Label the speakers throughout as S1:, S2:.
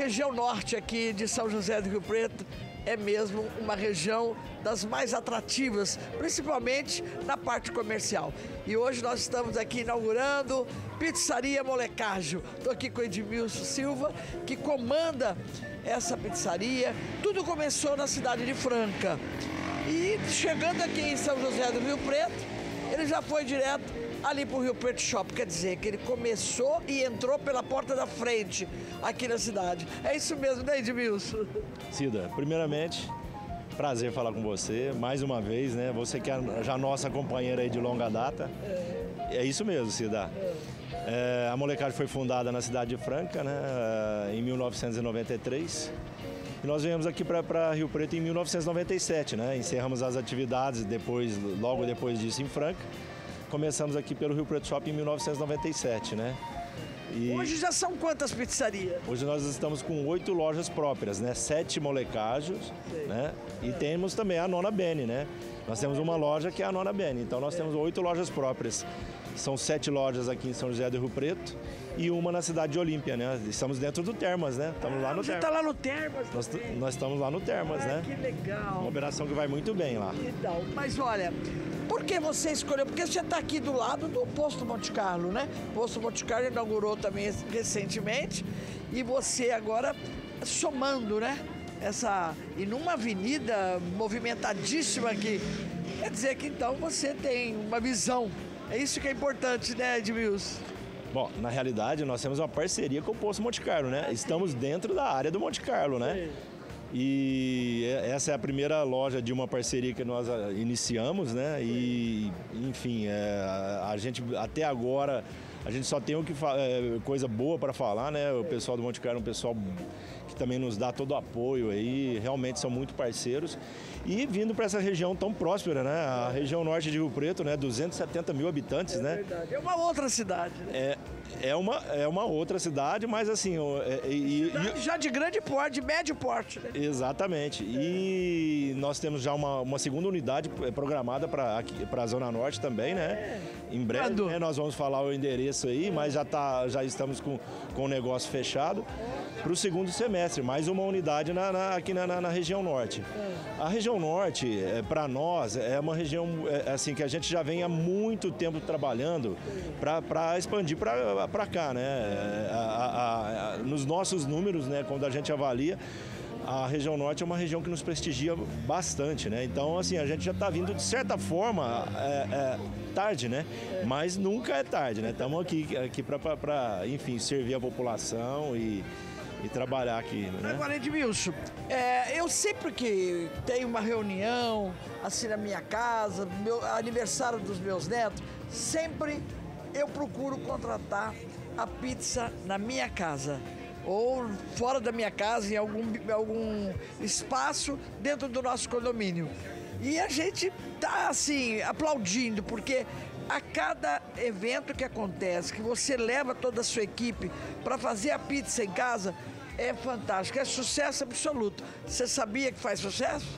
S1: região norte aqui de São José do Rio Preto é mesmo uma região das mais atrativas, principalmente na parte comercial. E hoje nós estamos aqui inaugurando Pizzaria Molecajo. Estou aqui com o Edmilson Silva, que comanda essa pizzaria. Tudo começou na cidade de Franca. E chegando aqui em São José do Rio Preto, ele já foi direto ali para o Rio Preto Shop. Quer dizer, que ele começou e entrou pela porta da frente aqui na cidade. É isso mesmo, né, Edmilson?
S2: Cida, primeiramente, prazer falar com você mais uma vez, né? Você que é já nossa companheira aí de longa data. É isso mesmo, Cida. A Molecajo foi fundada na cidade de Franca, né, em 1993. E nós viemos aqui para Rio Preto em 1997, né? Encerramos as atividades logo depois disso em Franca. Começamos aqui pelo Rio Preto Shop em 1997, né? E
S1: hoje já são quantas pizzarias?
S2: Hoje nós estamos com 8 lojas próprias, né? 7 Molecajos, né? E temos também a Nona Bene, né? Nós temos uma loja que é a Nona Bene, então nós temos 8 lojas próprias. São 7 lojas aqui em São José do Rio Preto e uma na cidade de Olímpia, né? Estamos dentro do Termas, né? Estamos lá no
S1: Você
S2: Termas.
S1: está lá no Termas?
S2: Nós estamos lá no Termas, né?
S1: Que legal.
S2: Uma operação que vai muito bem lá.
S1: Então, mas olha, por que você escolheu? Porque você está aqui do lado do Posto Monte Carlo, né? O Posto Monte Carlo inaugurou também recentemente e você agora somando, né? E numa avenida movimentadíssima aqui. Quer dizer que então você tem uma visão. É isso que é importante, né, Edmilson?
S2: Bom, na realidade nós temos uma parceria com o Posto Monte Carlo, né? Estamos dentro da área do Monte Carlo, né? E essa é a primeira loja de uma parceria que nós iniciamos, né? E, enfim, a gente até agora, a gente só tem coisa boa para falar, né? O pessoal do Monte Carlo é um pessoal que também nos dá todo o apoio aí, realmente são muito parceiros. E vindo para essa região tão próspera, né? A região norte de Rio Preto, né? 270 mil habitantes, né?
S1: Verdade. É uma outra cidade, né?
S2: É uma outra cidade, mas assim...
S1: já de grande porte, de médio porte, né?
S2: Exatamente. E nós temos já uma segunda unidade programada para a Zona Norte também, né? Em breve, né, nós vamos falar o endereço aí, mas já estamos com o negócio fechado para o segundo semestre. Mais uma unidade aqui na região norte. A região norte, para nós, é uma região assim, que a gente já vem há muito tempo trabalhando para expandir para cá, né? Nos nossos números, né, quando a gente avalia, a região norte é uma região que nos prestigia bastante, né? Então, assim, a gente já está vindo, de certa forma, tarde, né? Mas nunca é tarde, né? Estamos aqui para, enfim, servir a população e trabalhar aqui, né?
S1: Agora, Edmilson, eu sempre que tenho uma reunião, assim, na minha casa, aniversário dos meus netos, sempre eu procuro contratar a pizza na minha casa ou fora da minha casa, em algum espaço dentro do nosso condomínio. E a gente tá, assim, aplaudindo, porque a cada evento que acontece, que você leva toda a sua equipe para fazer a pizza em casa, é fantástico, é sucesso absoluto. Você sabia que faz sucesso?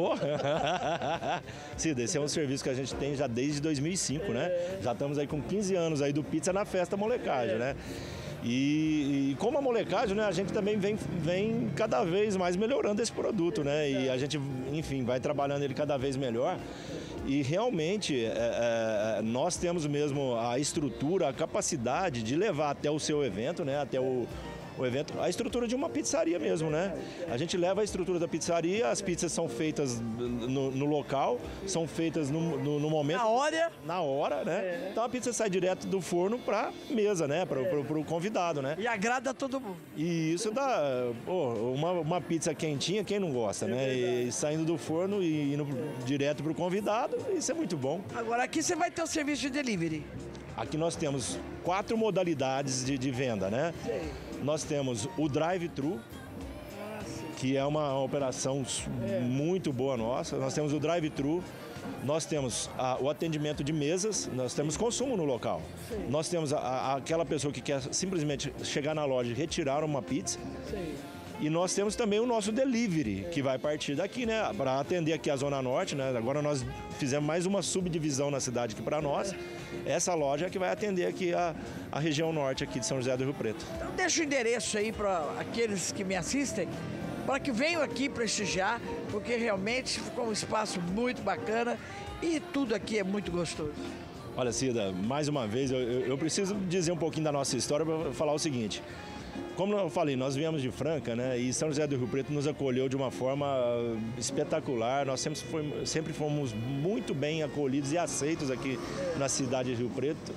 S2: Cida, esse é um serviço que a gente tem já desde 2005, né? Já estamos aí com 15 anos aí do Pizza na Festa Molecagem, né? E como a Molecagem, né, a gente também vem cada vez mais melhorando esse produto, né? E a gente, enfim, vai trabalhando ele cada vez melhor. E realmente nós temos mesmo a estrutura, a capacidade de levar até o seu evento, né? Até o evento, a estrutura de uma pizzaria mesmo, né? A gente leva a estrutura da pizzaria, as pizzas são feitas no local, são feitas no momento... Na hora, né? Então a pizza sai direto do forno para mesa, né? Para o convidado, né?
S1: E agrada a todo mundo.
S2: E isso dá uma pizza quentinha, quem não gosta, né? E saindo do forno e indo direto para o convidado, isso é muito bom.
S1: Agora aqui você vai ter o serviço de delivery.
S2: Aqui nós temos 4 modalidades de venda, né?
S1: Sei.
S2: Nós temos o drive-thru, que é uma operação muito boa nossa. Nós temos o drive-thru, nós temos o atendimento de mesas, nós temos consumo no local. Sim. Nós temos aquela pessoa que quer simplesmente chegar na loja e retirar uma pizza.
S1: Sim.
S2: E nós temos também o nosso delivery, que vai partir daqui, né? Para atender aqui a Zona Norte, né? Agora nós fizemos mais uma subdivisão na cidade aqui para nós. Essa loja é que vai atender aqui a região norte aqui de São José do Rio Preto.
S1: Então deixa o endereço aí para aqueles que me assistem, para que venham aqui prestigiar, porque realmente ficou um espaço muito bacana e tudo aqui é muito gostoso.
S2: Olha, Cida, mais uma vez, eu preciso dizer um pouquinho da nossa história para falar o seguinte. Como eu falei, nós viemos de Franca, né? E São José do Rio Preto nos acolheu de uma forma espetacular. Nós sempre fomos muito bem acolhidos e aceitos aqui na cidade de Rio Preto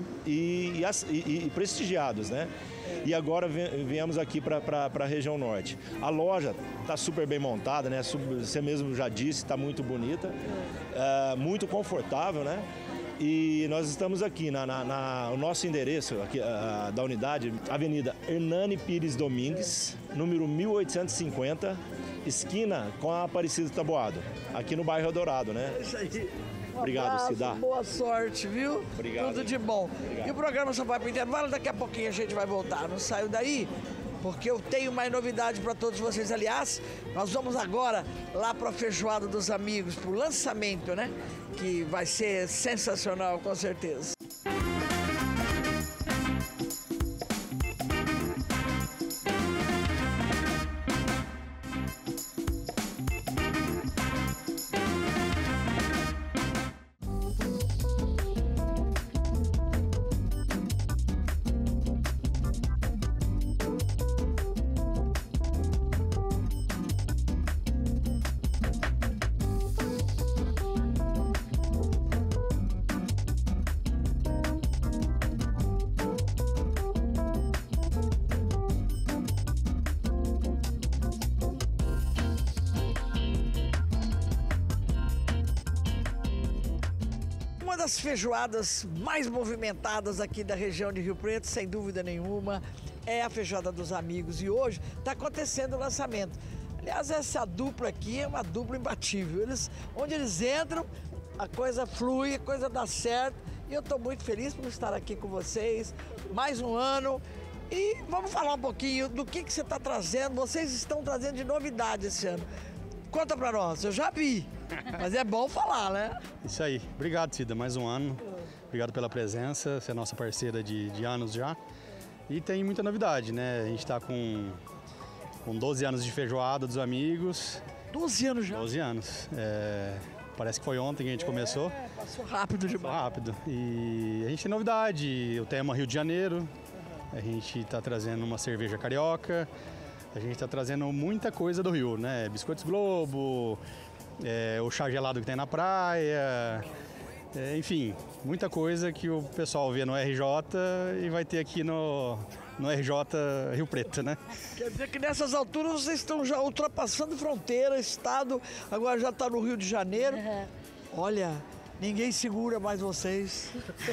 S2: e prestigiados, né? E agora viemos aqui para a região norte. A loja está super bem montada, né? Você mesmo já disse, está muito bonita, muito confortável, né? E nós estamos aqui, o nosso endereço aqui, da unidade, Avenida Hernani Pires Domingues, número 1850, esquina com a Aparecida Taboado, aqui no bairro Eldorado, né?
S1: É isso aí.
S2: Obrigado, Cida.
S1: Boa sorte, viu?
S2: Obrigado.
S1: Tudo de bom.
S2: Obrigado.
S1: E o programa só vai para o intervalo, daqui a pouquinho a gente vai voltar. Não saiu daí, porque eu tenho mais novidade para todos vocês. Aliás, nós vamos agora lá para a Feijoada dos Amigos, para o lançamento, né? Que vai ser sensacional, com certeza. Uma das feijoadas mais movimentadas aqui da região de Rio Preto, sem dúvida nenhuma, é a Feijoada dos Amigos. E hoje está acontecendo o lançamento. Aliás, essa dupla aqui é uma dupla imbatível. Onde eles entram, a coisa flui, a coisa dá certo. E eu estou muito feliz por estar aqui com vocês. Mais um ano. E vamos falar um pouquinho do que você está trazendo. Vocês estão trazendo de novidade esse ano. Conta pra nós, eu já vi, mas é bom falar, né?
S3: Isso aí. Obrigado, Cida, mais um ano. Obrigado pela presença, você é nossa parceira de anos já. E tem muita novidade, né? A gente está com 12 anos de Feijoada dos Amigos.
S1: 12 anos já?
S3: 12 anos. Parece que foi ontem que a gente começou.
S1: Passou rápido demais.
S3: Passou rápido. E a gente tem novidade, o tema Rio de Janeiro. A gente está trazendo uma cerveja carioca. A gente está trazendo muita coisa do Rio, né? Biscoitos Globo, o chá gelado que tem na praia, enfim, muita coisa que o pessoal vê no RJ e vai ter aqui no RJ Rio Preto, né?
S1: Quer dizer que nessas alturas vocês estão já ultrapassando fronteira, estado, agora já está no Rio de Janeiro. Olha, ninguém segura mais vocês.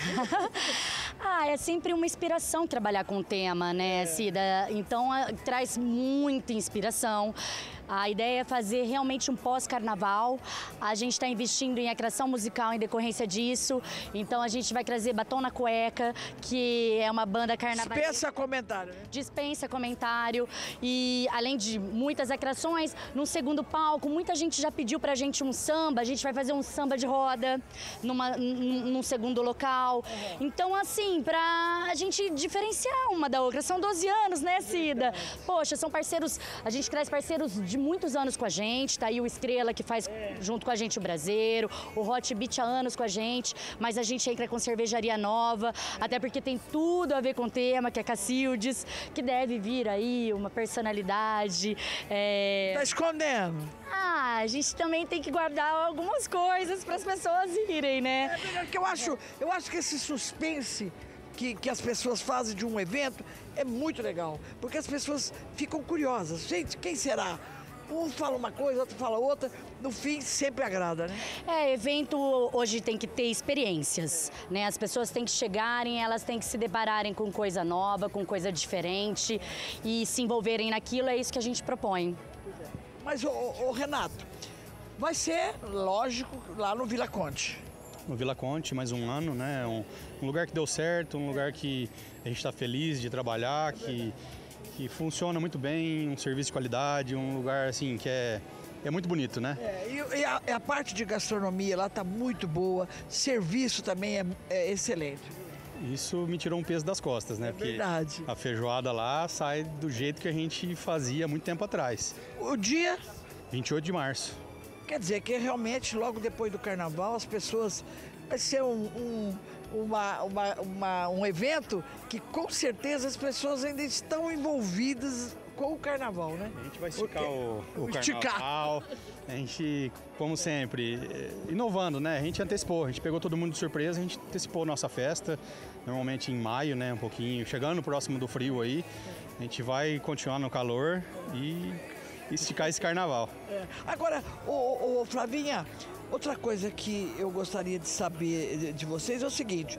S4: É sempre uma inspiração trabalhar com o tema, né, Cida? Então, traz muita inspiração. A ideia é fazer realmente um pós-carnaval. A gente está investindo em atração musical em decorrência disso. Então a gente vai trazer Batom na Cueca, que é uma banda carnavalesca.
S1: Dispensa comentário, né?
S4: Dispensa comentário. E além de muitas atrações, no segundo palco, muita gente já pediu pra gente um samba. A gente vai fazer um samba de roda num segundo local. Então, assim, pra a gente diferenciar uma da outra. São 12 anos, né, Cida? Poxa, são parceiros, a gente traz parceiros de muitos anos com a gente, tá aí o Estrela que faz junto com a gente o Braseiro, o Hot Beat há anos com a gente, mas a gente entra com cervejaria nova, até porque tem tudo a ver com o tema, que é Cacildes, que deve vir aí uma personalidade.
S1: Tá escondendo?
S4: A gente também tem que guardar algumas coisas para as pessoas irem, né?
S1: Porque eu acho que esse suspense que as pessoas fazem de um evento é muito legal, porque as pessoas ficam curiosas. Gente, quem será? Um fala uma coisa, outro fala outra, no fim sempre agrada, né?
S4: Evento hoje tem que ter experiências, né? As pessoas têm que chegarem, elas têm que se depararem com coisa nova, com coisa diferente e se envolverem naquilo, é isso que a gente propõe.
S1: Mas, Renato, vai ser, lógico, lá no Vila Conte.
S3: No Vila Conte, mais um ano, né? Um lugar que deu certo, um lugar que a gente está feliz de trabalhar, que que funciona muito bem, um serviço de qualidade, um lugar assim que é muito bonito, né?
S1: E a parte de gastronomia lá tá muito boa, serviço também é excelente.
S3: Isso me tirou um peso das costas, né? Porque
S1: verdade.
S3: a feijoada lá sai do jeito que a gente fazia muito tempo atrás.
S1: O dia,
S3: 28 de março.
S1: quer dizer que realmente logo depois do carnaval as pessoas... Vai ser um evento que com certeza as pessoas ainda estão envolvidas com o carnaval, né?
S3: A gente vai esticar o carnaval, a gente, como sempre, inovando, né? A gente antecipou, a gente pegou todo mundo de surpresa, a gente antecipou nossa festa, normalmente em maio, né? Um pouquinho, chegando próximo do frio aí, a gente vai continuar no calor e esticar esse carnaval.
S1: Agora, Flavinha, outra coisa que eu gostaria de saber de vocês é o seguinte,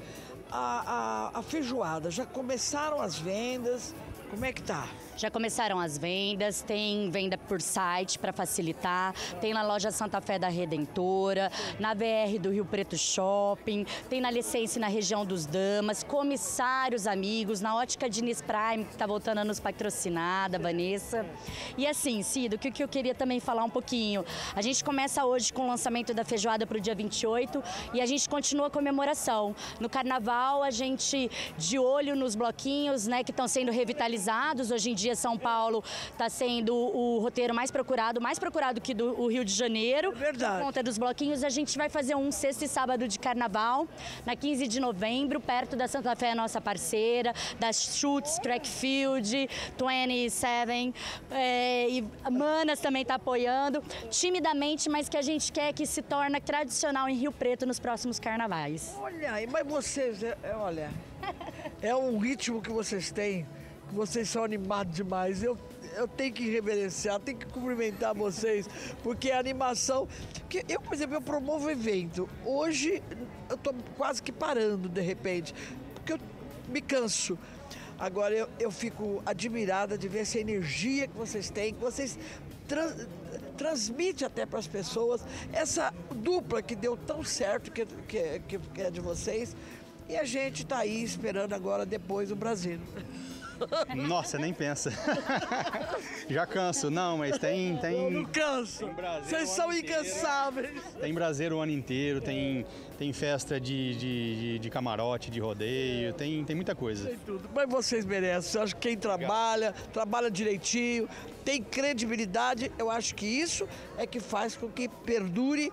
S1: a feijoada, já começaram as vendas, como é que tá?
S4: Já começaram as vendas, tem venda por site para facilitar, tem na loja Santa Fé da Redentora, na VR do Rio Preto Shopping, tem na License na região dos Damas, comissários amigos, na Ótica Diniz Prime, que está voltando a nos patrocinar, da Vanessa. E assim, Cido, o que eu queria também falar um pouquinho, a gente começa hoje com o lançamento da feijoada para o dia 28 e a gente continua a comemoração. No Carnaval, a gente de olho nos bloquinhos, né, que estão sendo revitalizados, hoje em dia São Paulo está sendo o roteiro mais procurado que o Rio de Janeiro.
S1: Verdade.
S4: Por conta dos bloquinhos, a gente vai fazer um sexta e sábado de carnaval, na 15 de novembro, perto da Santa Fé, nossa parceira, da Schutz, Trackfield, 27, e Manas também está apoiando, timidamente, mas que a gente quer que se torne tradicional em Rio Preto nos próximos carnavais.
S1: Olha aí, mas vocês, olha, é um ritmo que vocês têm, que vocês são animados demais. Eu tenho que reverenciar, tenho que cumprimentar vocês, porque a animação... Porque eu, por exemplo, eu promovo evento. Hoje eu estou quase que parando, de repente, porque eu me canso. Agora eu fico admirada de ver essa energia que vocês têm, que vocês transmitem até para as pessoas, essa dupla que deu tão certo, que é de vocês, e a gente está aí esperando agora depois o Brasil.
S3: Nossa, nem pensa. Já canso, não, mas tem...
S1: Eu não canso. Vocês são incansáveis.
S3: Tem braseiro o ano inteiro, tem festa de camarote, de rodeio, tem muita coisa.
S1: Tem tudo. Mas vocês merecem. Eu acho que quem trabalha direitinho, tem credibilidade. Eu acho que isso é que faz com que perdure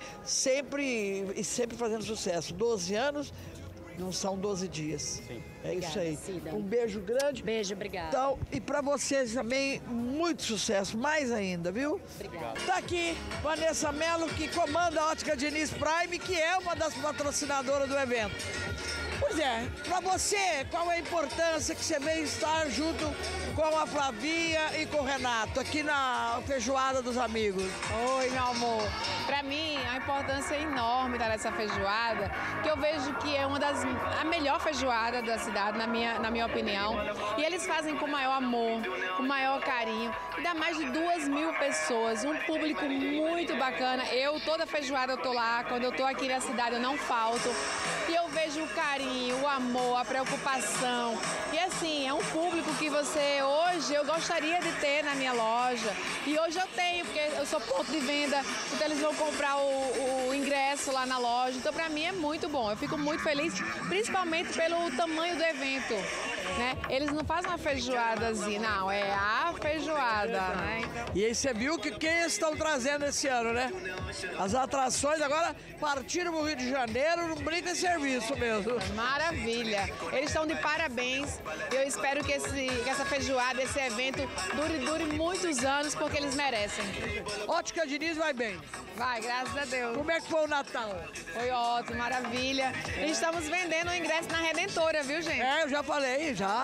S1: sempre e sempre fazendo sucesso. 12 anos... Não são 12 dias.
S3: Sim.
S1: É
S4: Obrigada,
S1: isso aí.
S4: Cida.
S1: Um beijo grande.
S4: Beijo, obrigada.
S1: Então, e para vocês também, muito sucesso, mais ainda, viu?
S4: Obrigada.
S1: Tá aqui Vanessa Mello, que comanda a Ótica Diniz Prime, que é uma das patrocinadoras do evento. Pois é, para você, qual é a importância que você vem estar junto com a Flavinha e com o Renato, aqui na Feijoada dos Amigos?
S5: Oi, meu amor. Para mim, a importância é enorme dessa feijoada, que eu vejo que é a melhor feijoada da cidade, na minha opinião. E eles fazem com o maior amor, com o maior carinho. E dá mais de 2.000 pessoas, um público muito bacana. Toda feijoada eu tô lá, quando eu tô aqui na cidade eu não falto. E eu vejo o carinho, o amor, a preocupação. E assim, é um público que hoje eu gostaria de ter na minha loja. E hoje eu tenho, porque eu sou ponto de venda, então eles vão comprar o ingresso lá na loja. Então pra mim é muito bom, eu fico muito feliz, principalmente pelo tamanho do evento, né? Eles não fazem uma feijoadazinha, não, é a feijoada, né?
S1: E aí você viu que quem estão trazendo esse ano, né? As atrações agora partiram pro Rio de Janeiro, não brinca em serviço mesmo.
S5: Maravilha! Eles estão de parabéns. Eu espero que essa feijoada, esse evento dure muitos anos, porque eles merecem.
S1: Ótica Diniz vai bem.
S5: Vai, graças a Deus.
S1: Como é que foi o Natal?
S5: Foi ótimo, maravilha. E estamos vendendo o ingresso na Redentora, viu, gente?
S1: Eu já falei, já.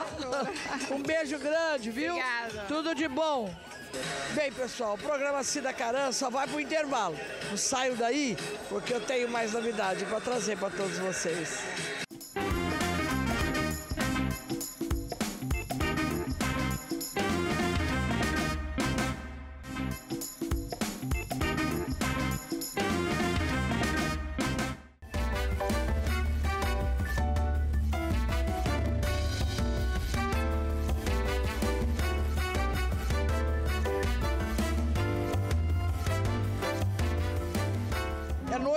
S1: Um beijo grande, viu?
S5: Obrigada.
S1: Tudo de bom. Bem, pessoal, o programa Cida Caran só vai pro intervalo. Não saio daí, porque eu tenho mais novidade para trazer para todos vocês.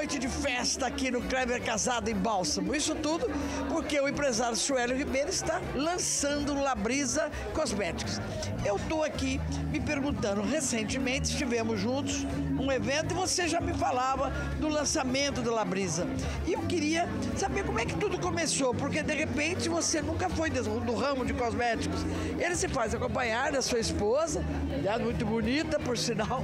S1: noite de festa aqui no Kleber Casado em Bálsamo. Isso tudo porque o empresário Suélio Ribeiro está lançando Labrisa Cosméticos. Eu estou aqui me perguntando, recentemente estivemos juntos num evento e você já me falava do lançamento do Labrisa. E eu queria saber como é que tudo começou, porque de repente você nunca foi do ramo de cosméticos. Ele se faz acompanhar da sua esposa, aliás, muito bonita, por sinal.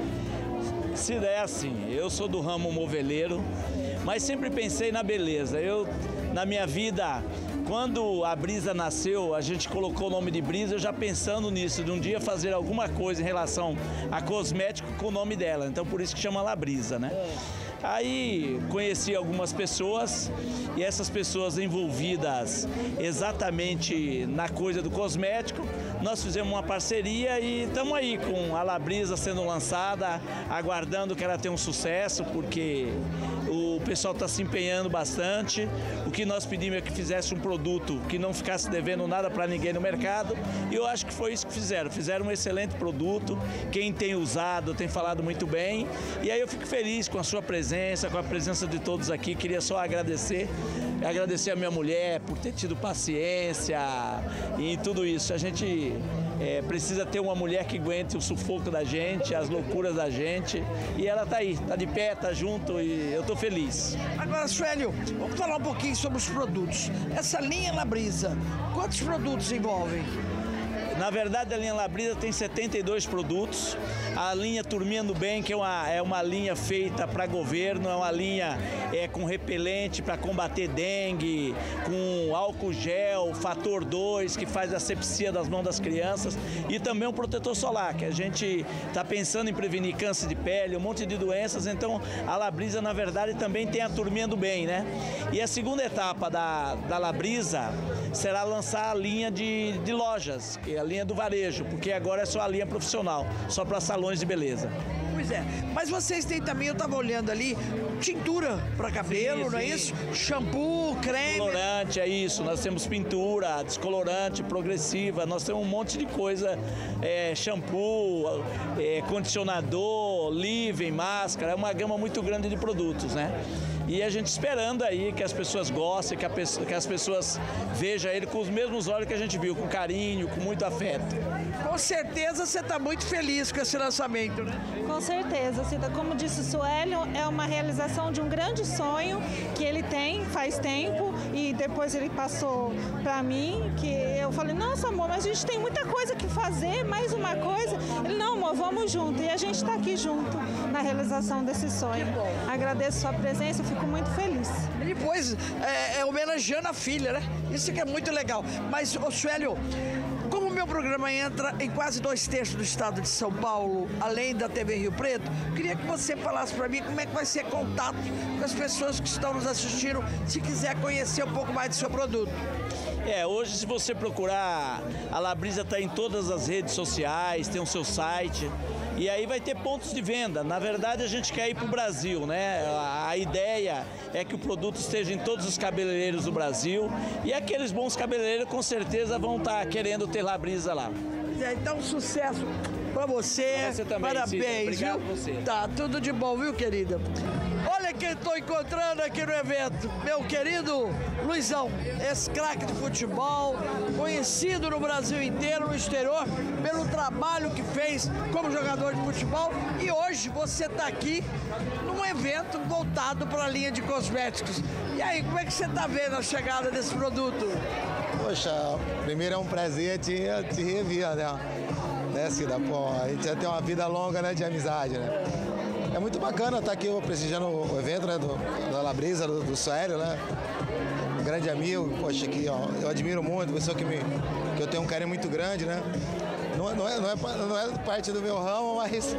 S6: Cida, é assim, eu sou do ramo moveleiro, mas sempre pensei na beleza. Na minha vida, quando a Brisa nasceu, a gente colocou o nome de Brisa, eu já pensando nisso, de um dia fazer alguma coisa em relação a cosmético com o nome dela. Então, por isso que chama Labrisa, né? Aí conheci algumas pessoas e essas pessoas envolvidas exatamente na coisa do cosmético, nós fizemos uma parceria e estamos aí com a Labrisa sendo lançada, aguardando que ela tenha um sucesso, porque o pessoal está se empenhando bastante. O que nós pedimos é que fizesse um produto que não ficasse devendo nada para ninguém no mercado, e eu acho que foi isso que fizeram. Fizeram um excelente produto, quem tem usado tem falado muito bem, e aí eu fico feliz com a sua presença, com a presença de todos aqui. Queria só agradecer a minha mulher por ter tido paciência e tudo isso. A gente precisa ter uma mulher que aguente o sufoco da gente, as loucuras da gente, e ela tá aí, tá de pé, tá junto, e eu tô feliz.
S1: Agora, Suélio, vamos falar um pouquinho sobre os produtos. Essa linha Labrisa, quantos produtos envolvem?
S6: Na verdade, a linha Labrisa tem 72 produtos. A linha Turminha do Bem, que é uma linha feita para governo, é uma linha com repelente para combater dengue, com álcool gel, fator 2, que faz a asepsia das mãos das crianças, e também um protetor solar, que a gente está pensando em prevenir câncer de pele, um monte de doenças. Então, a Labrisa, na verdade, também tem a Turminha do Bem, né? E a segunda etapa da Labrisa será lançar a linha de lojas, que é a linha do varejo, porque agora é só a linha profissional, só para salões de beleza.
S1: Pois é, mas vocês têm também, eu estava olhando ali, tintura para cabelo, sim, não é isso? Shampoo, creme...
S6: Descolorante, é isso, nós temos pintura, descolorante, progressiva, nós temos um monte de coisa, shampoo, condicionador, leave-in, máscara, é uma gama muito grande de produtos, né? E a gente esperando aí que as pessoas gostem, que as pessoas vejam ele com os mesmos olhos que a gente viu, com carinho, com muito afeto.
S1: Com certeza você está muito feliz com esse lançamento, né?
S7: Com certeza, Cida. Como disse o Suélio, é uma realização de um grande sonho que ele tem faz tempo, e depois ele passou para mim, que eu falei, nossa amor, mas a gente tem muita coisa que fazer, mais uma coisa. Ele, não amor, vamos junto, e a gente está aqui junto na realização desse sonho. Agradeço sua presença, eu fico muito feliz.
S1: E depois, homenageando a filha, né? Isso que é muito legal. Mas, ô Suélio, como o meu programa entra em quase 2/3 do estado de São Paulo, além da TV Rio Preto, queria que você falasse para mim como é que vai ser contato com as pessoas que estão nos assistindo, se quiser conhecer um pouco mais do seu produto.
S6: Hoje, se você procurar, a Labrisa está em todas as redes sociais, tem o seu site, e aí vai ter pontos de venda. Na verdade, a gente quer ir para o Brasil, né? A ideia é que o produto esteja em todos os cabeleireiros do Brasil, e aqueles bons cabeleireiros com certeza vão estar querendo ter Labrisa lá.
S1: Então, sucesso para você.
S6: Pra você também,
S1: parabéns,
S6: Cida. Obrigado
S1: viu?
S6: você.
S1: Tá, tudo de bom, viu, querida? Olha quem estou encontrando aqui no evento, meu querido Luizão, esse craque de futebol, conhecido no Brasil inteiro, no exterior, pelo trabalho que fez como jogador de futebol, e hoje você está aqui num evento voltado para a linha de cosméticos. E aí, como é que você está vendo a chegada desse produto?
S8: Poxa, primeiro é um prazer te rever, né, Cida? Pô, a gente já tem uma vida longa, né, de amizade, né? É muito bacana estar aqui prestigiando o evento, né, da Labrisa, do Suélio, né? Um grande amigo, poxa, que eu admiro muito, pessoa que eu tenho um carinho muito grande, né? Não é parte do meu ramo, mas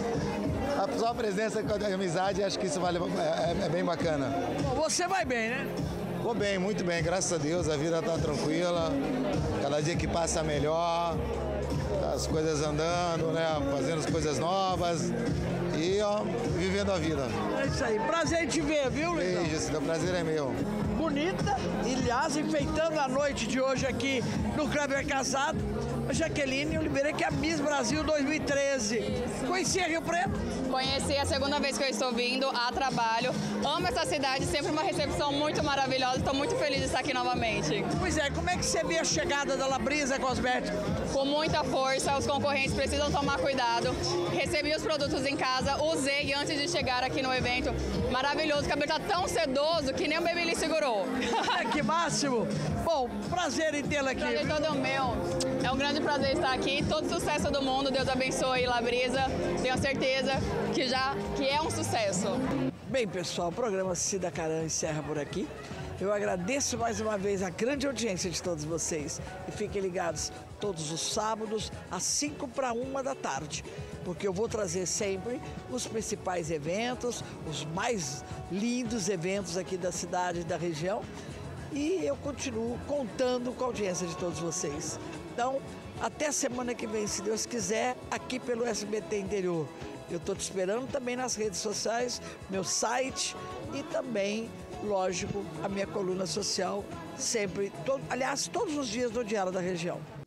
S8: só a presença com a amizade, acho que isso é bem bacana.
S1: Você vai bem, né?
S8: Vou bem, muito bem, graças a Deus, a vida está tranquila, cada dia que passa melhor, as coisas andando, né, fazendo as coisas novas e vivendo a vida.
S1: É isso aí, prazer em te ver, viu, Luizão?
S8: Beijo, o prazer é meu.
S1: Bonita, e aliás, enfeitando a noite de hoje aqui no Kleber Casado, Jaqueline Oliveira, que é a Miss Brasil 2013. Conhecia Rio Preto?
S9: Conheci a segunda vez que eu estou vindo a trabalho. Amo essa cidade, sempre uma recepção muito maravilhosa. Estou muito feliz de estar aqui novamente.
S1: Pois é, como é que você vê a chegada da Labrisa Cosméticos?
S9: Com muita força, os concorrentes precisam tomar cuidado. Recebi os produtos em casa, usei antes de chegar aqui no evento. Maravilhoso, o cabelo está tão sedoso que nem o Babyliss segurou.
S1: Que máximo! Bom, prazer em tê-la aqui.
S9: Prazer todo meu. É um grande prazer estar aqui. Todo sucesso do mundo. Deus abençoe Labrisa. Tenho certeza que é um sucesso.
S1: Bem, pessoal, o programa Cida Caran encerra por aqui. Eu agradeço mais uma vez a grande audiência de todos vocês. E fiquem ligados todos os sábados, às 1:55 da tarde. Porque eu vou trazer sempre os principais eventos, os mais lindos eventos aqui da cidade e da região. E eu continuo contando com a audiência de todos vocês. Então, até a semana que vem, se Deus quiser, aqui pelo SBT Interior. Eu estou te esperando também nas redes sociais, meu site e também, lógico, a minha coluna social, sempre, aliás, todos os dias do Diário da Região.